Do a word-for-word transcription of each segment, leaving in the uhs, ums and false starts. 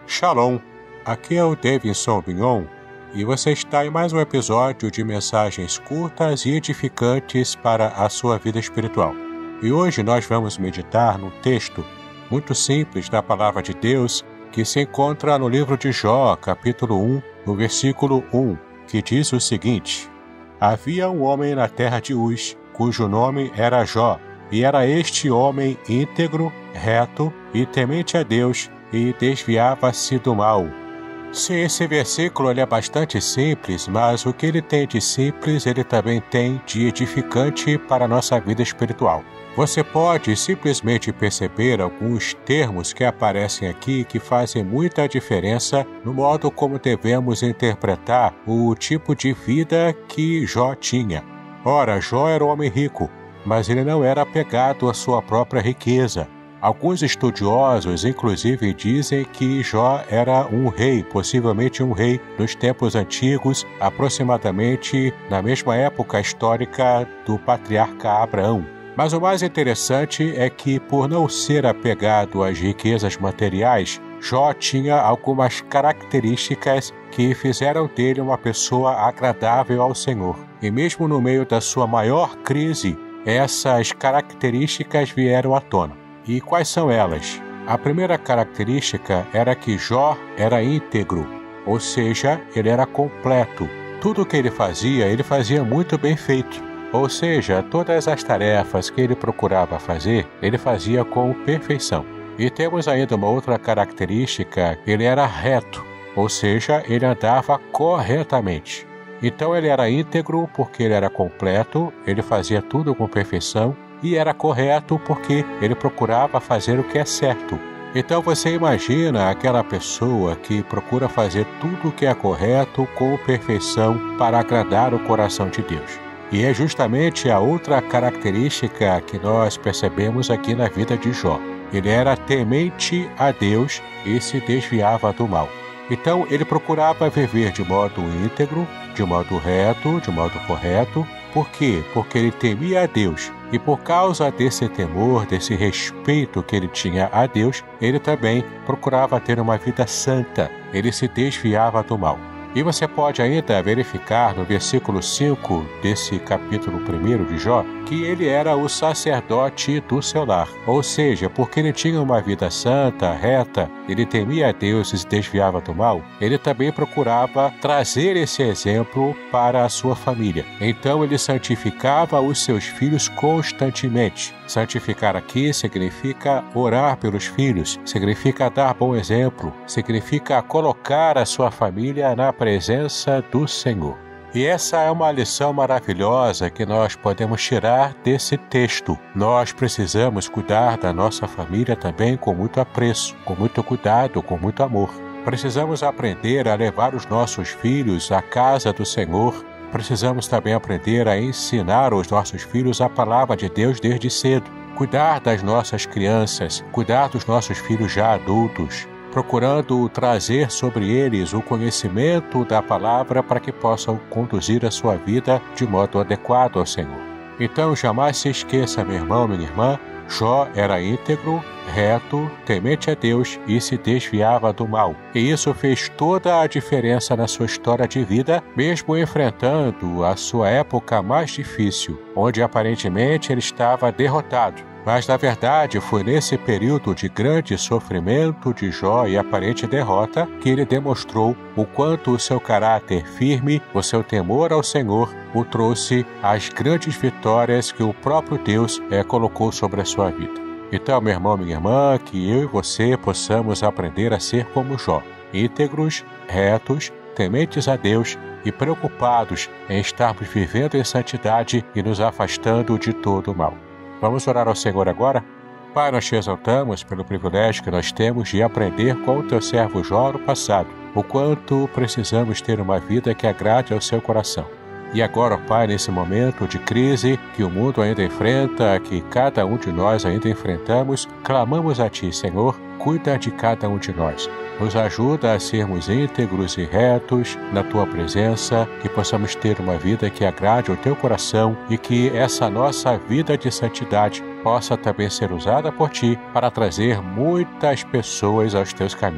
Shalom, aqui é o Davidson Bignon e você está em mais um episódio de mensagens curtas e edificantes para a sua vida espiritual. E hoje nós vamos meditar num texto muito simples da Palavra de Deus que se encontra no livro de Jó, capítulo um, no versículo um, que diz o seguinte: Havia um homem na terra de Uz, cujo nome era Jó, e era este homem íntegro, reto e temente a Deus, e desviava-se do mal. Sim, esse versículo ele é bastante simples, mas o que ele tem de simples, ele também tem de edificante para a nossa vida espiritual. Você pode simplesmente perceber alguns termos que aparecem aqui que fazem muita diferença no modo como devemos interpretar o tipo de vida que Jó tinha. Ora, Jó era um homem rico, mas ele não era apegado à sua própria riqueza. Alguns estudiosos, inclusive, dizem que Jó era um rei, possivelmente um rei nos tempos antigos, aproximadamente na mesma época histórica do patriarca Abraão. Mas o mais interessante é que, por não ser apegado às riquezas materiais, Jó tinha algumas características que fizeram dele uma pessoa agradável ao Senhor. E mesmo no meio da sua maior crise, essas características vieram à tona. E quais são elas? A primeira característica era que Jó era íntegro, ou seja, ele era completo. Tudo o que ele fazia, ele fazia muito bem feito. Ou seja, todas as tarefas que ele procurava fazer, ele fazia com perfeição. E temos ainda uma outra característica, ele era reto, ou seja, ele andava corretamente. Então ele era íntegro porque ele era completo, ele fazia tudo com perfeição, e era correto porque ele procurava fazer o que é certo. Então você imagina aquela pessoa que procura fazer tudo o que é correto com perfeição para agradar o coração de Deus. E é justamente a outra característica que nós percebemos aqui na vida de Jó. Ele era temente a Deus e se desviava do mal. Então ele procurava viver de modo íntegro, de modo reto, de modo correto. Por quê? Porque ele temia a Deus. E por causa desse temor, desse respeito que ele tinha a Deus, ele também procurava ter uma vida santa. Ele se desviava do mal. E você pode ainda verificar no versículo cinco desse capítulo primeiro de Jó que ele era o sacerdote do seu lar. Ou seja, porque ele tinha uma vida santa, reta, ele temia a Deus e se desviava do mal, ele também procurava trazer esse exemplo para a sua família. Então ele santificava os seus filhos constantemente. Santificar aqui significa orar pelos filhos, significa dar bom exemplo, significa colocar a sua família na presença do Senhor. E essa é uma lição maravilhosa que nós podemos tirar desse texto. Nós precisamos cuidar da nossa família também com muito apreço, com muito cuidado, com muito amor. Precisamos aprender a levar os nossos filhos à casa do Senhor. Precisamos também aprender a ensinar aos nossos filhos a palavra de Deus desde cedo. Cuidar das nossas crianças, cuidar dos nossos filhos já adultos, procurando trazer sobre eles o conhecimento da palavra para que possam conduzir a sua vida de modo adequado ao Senhor. Então, jamais se esqueça, meu irmão, minha irmã, Jó era íntegro, reto, temente a Deus e se desviava do mal. E isso fez toda a diferença na sua história de vida, mesmo enfrentando a sua época mais difícil, onde aparentemente ele estava derrotado. Mas, na verdade, foi nesse período de grande sofrimento de Jó e aparente derrota que ele demonstrou o quanto o seu caráter firme, o seu temor ao Senhor, o trouxe às grandes vitórias que o próprio Deus é, colocou sobre a sua vida. Então, meu irmão, minha irmã, que eu e você possamos aprender a ser como Jó, íntegros, retos, tementes a Deus e preocupados em estarmos vivendo em santidade e nos afastando de todo o mal. Vamos orar ao Senhor agora? Pai, nós te exaltamos pelo privilégio que nós temos de aprender com o teu servo Jó no passado, o quanto precisamos ter uma vida que agrade ao seu coração. E agora, ó Pai, nesse momento de crise que o mundo ainda enfrenta, que cada um de nós ainda enfrentamos, clamamos a Ti, Senhor, cuida de cada um de nós. Nos ajuda a sermos íntegros e retos na Tua presença, que possamos ter uma vida que agrade ao Teu coração e que essa nossa vida de santidade possa também ser usada por Ti para trazer muitas pessoas aos Teus caminhos.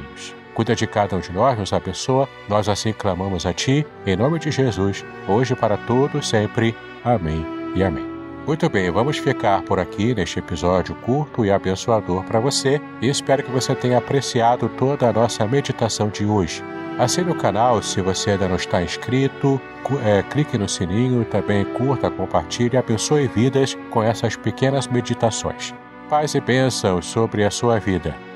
Cuida de cada um de nós, nos abençoa. Nós assim clamamos a Ti, em nome de Jesus, hoje para todos sempre. Amém e amém. Muito bem, vamos ficar por aqui neste episódio curto e abençoador para você e espero que você tenha apreciado toda a nossa meditação de hoje. Assine o canal se você ainda não está inscrito, é, clique no sininho, também curta, compartilhe e abençoe vidas com essas pequenas meditações. Paz e bênçãos sobre a sua vida.